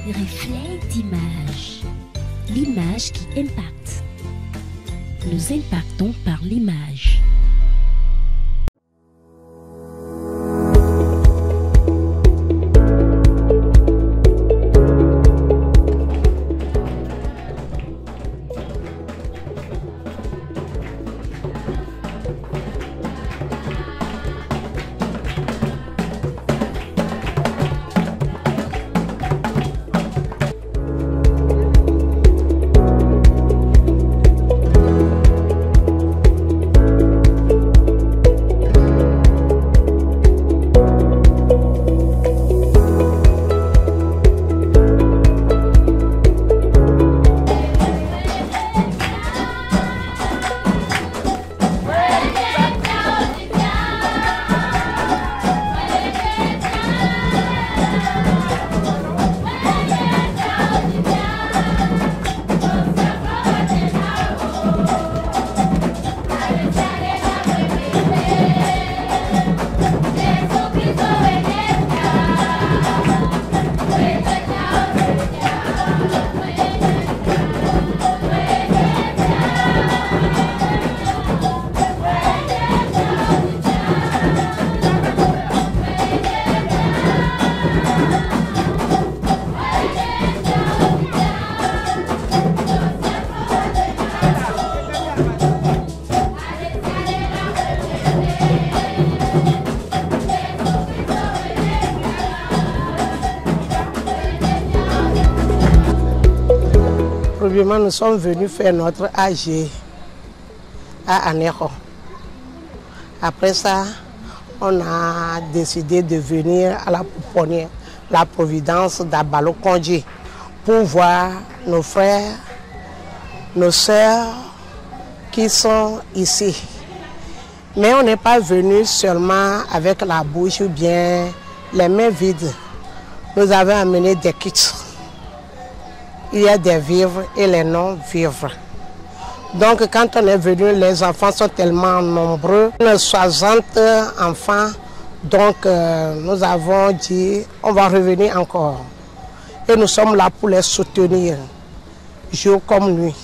reflet d'image. L'image qui impacte. Nous impactons par l'image. Nous sommes venus faire notre AG à Anéro. Après ça, on a décidé de venir à la pouponnière, la Providence d'Abalo Kondji, pour voir nos frères, nos sœurs qui sont ici. Mais on n'est pas venu seulement avec la bouche ou bien les mains vides. Nous avons amené des kits. Il y a des vivres et les non-vivres. Donc quand on est venu, les enfants sont tellement nombreux, 60 enfants. Donc nous avons dit, on va revenir encore. Et nous sommes là pour les soutenir, jour comme nuit.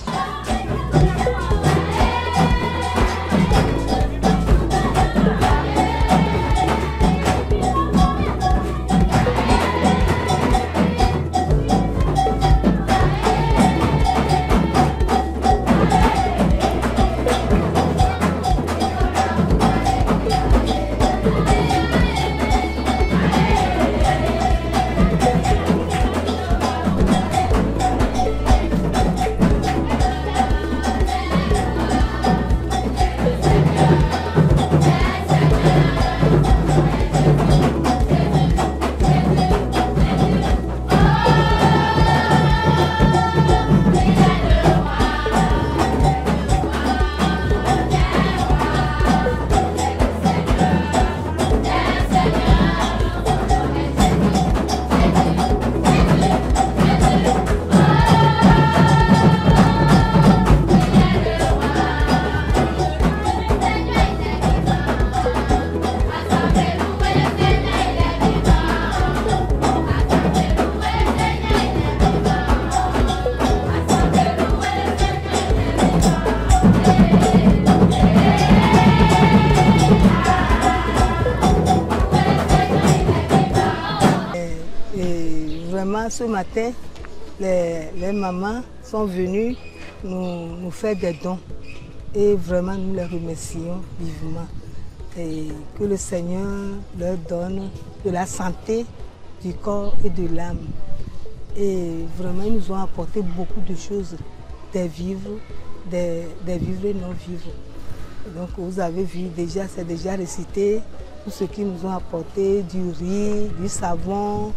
Ce matin, les mamans sont venues nous faire des dons et vraiment nous les remercions vivement. Et que le Seigneur leur donne de la santé du corps et de l'âme. Et vraiment, ils nous ont apporté beaucoup de choses, des vivres, des vivres et non-vivres. Donc vous avez vu déjà, c'est déjà récité, tout ce qu'ils nous ont apporté, du riz, du savon,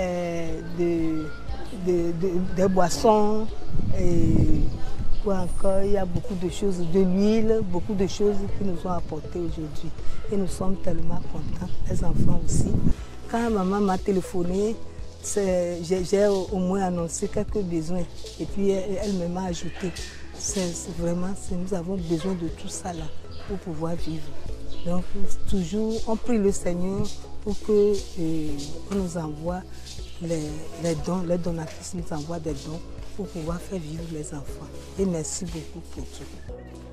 des boissons, et quoi encore, il y a beaucoup de choses, de l'huile, beaucoup de choses qu'ils nous ont apportées aujourd'hui. Et nous sommes tellement contents, les enfants aussi. Quand maman m'a téléphoné, j'ai au moins annoncé quelques besoins et puis elle m'a ajouté. Vraiment, nous avons besoin de tout ça là pour pouvoir vivre. Donc toujours, on prie le Seigneur pour que on nous envoie les dons, les donatrices nous envoient des dons pour pouvoir faire vivre les enfants. Et merci beaucoup pour tout.